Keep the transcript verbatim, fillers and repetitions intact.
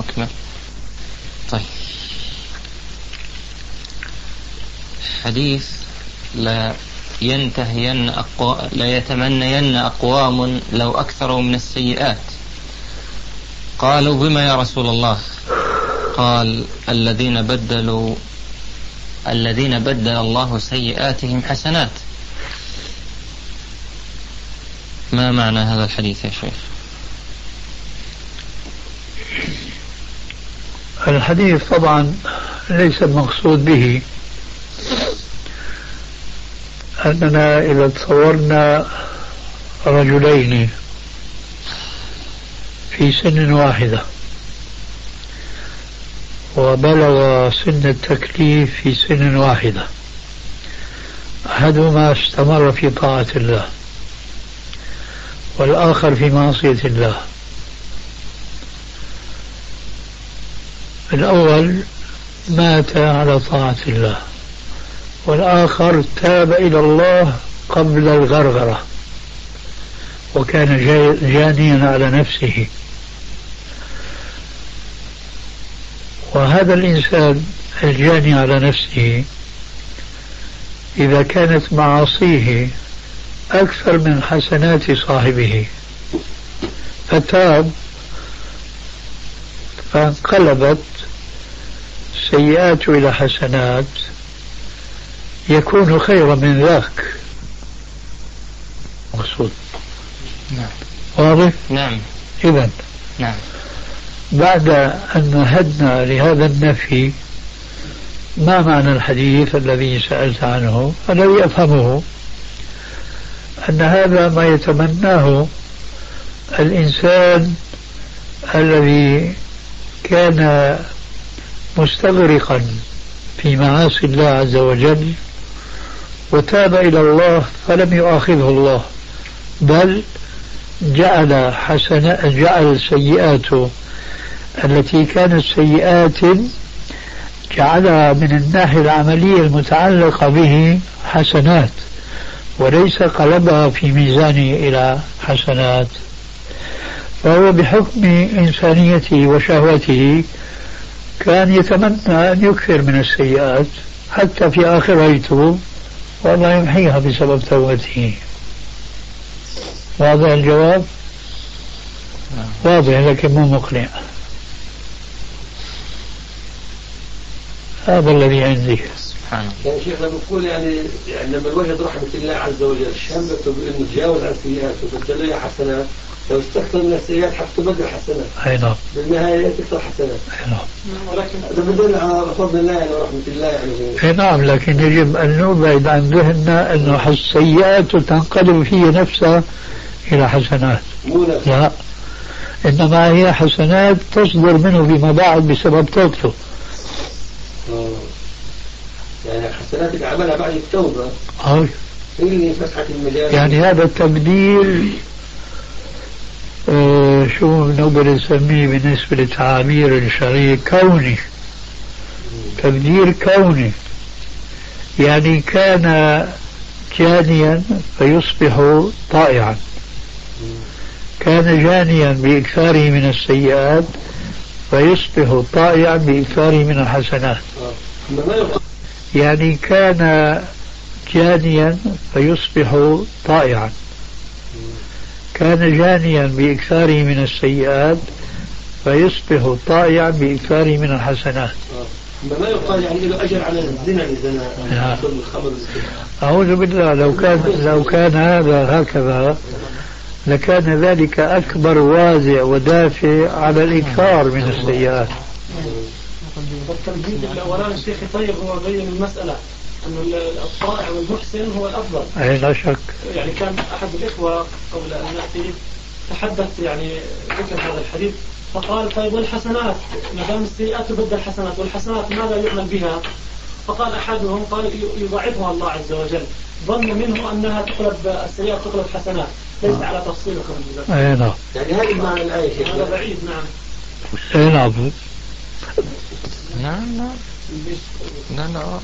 نكمل. طيب، حديث لا ينتهين أقو... لا يتمنين أقوام لو أكثروا من السيئات. قالوا بما يا رسول الله؟ قال الذين بدلوا الذين بدل الله سيئاتهم حسنات. ما معنى هذا الحديث يا شيخ؟ الحديث طبعا ليس المقصود به أننا إذا تصورنا رجلين في سن واحدة وبلغ سن التكليف في سن واحدة، أحدهما استمر في طاعة الله والآخر في معصية الله. الأول مات على طاعة الله والآخر تاب إلى الله قبل الغرغرة وكان جانيا على نفسه. وهذا الإنسان الجاني على نفسه إذا كانت معاصيه أكثر من حسنات صاحبه فتاب فانقلبت سيئات إلى حسنات يكون خيرا من ذاك. مقصود. نعم. واضح؟ نعم. إذن نعم. بعد أن مهدنا لهذا النفي، ما معنى الحديث الذي سألت عنه؟ الذي أفهمه أن هذا ما يتمناه الإنسان الذي كان مستغرقا في معاصي الله عز وجل وتاب إلى الله فلم يؤاخذه الله، بل جعل حسنات جعل سيئاته التي كانت سيئات جعلها من الناحية العملية المتعلقة به حسنات وليس قلبها في ميزانه إلى حسنات. فهو بحكم إنسانيته وشهوته كان يتمنى أن يكثر من السيئات حتى في آخر يتوب والله يمحيها بسبب توبته. واضح الجواب؟ واضح لكن مو مقنع. هذا الذي عندي. سبحان الله. يعني شيخنا بنقول يعني يعني لما الواحد رحمة الله عز وجل شهمته بأنه تجاوز عن سيئاته وبدل لها حسنات، لو استكثر من السيئات حتبدل حسنات. أي نعم. بالنهاية تكثر حسنات. أي نعم. ولكن هذا بدل على فضل الله يعني ورحمة الله يعني. أي نعم، لكن يجب أن نبعد عن ذهننا أنه السيئات تنقلب فيه نفسها إلى حسنات. مو نفسها. لا، إنما هي حسنات تصدر منه فيما بعد بسبب توبته. يعني حسناتك عملها بعد التوبة. أي. اللي فتحت المجال. يعني هذا التبديل آه شو نقدر نسميه بالنسبة لتعابير الشرعية؟ كوني. تبديل كوني، يعني كان جانيا فيصبح طائعا، كان جانيا بإكثاره من السيئات فيصبح طائعا بإكثاره من الحسنات. يعني كان جانيا فيصبح طائعا، كان جانيا بإكثاره من السيئات فيصبح طائعا بإكثاره من الحسنات. ما يقال يعني له أجر على الزنا إذا الخمر. أعوذ بالله، لو كان لو كان هذا هكذا لكان ذلك أكبر وازع ودافع على الإكثار من السيئات. التمهيد الأولاني الشيخ طيب هو بين المسألة أنه الطائع والمحسن هو الأفضل. أي لا شك. يعني كان أحد الإخوة قبل أن نأتي تحدث يعني ذكر هذا الحديث فقال طيب والحسنات ما دام السيئات تبدل حسنات والحسنات ماذا يعمل بها؟ فقال أحدهم قال يضاعفها الله عز وجل، ظن منه أنها تقلب السيئات تقلب حسنات، ليس على تفصيلكم. أي نعم. يعني هذه معنى الآية. هذا بعيد. نعم. أي نعم. نعم نعم. لا لا.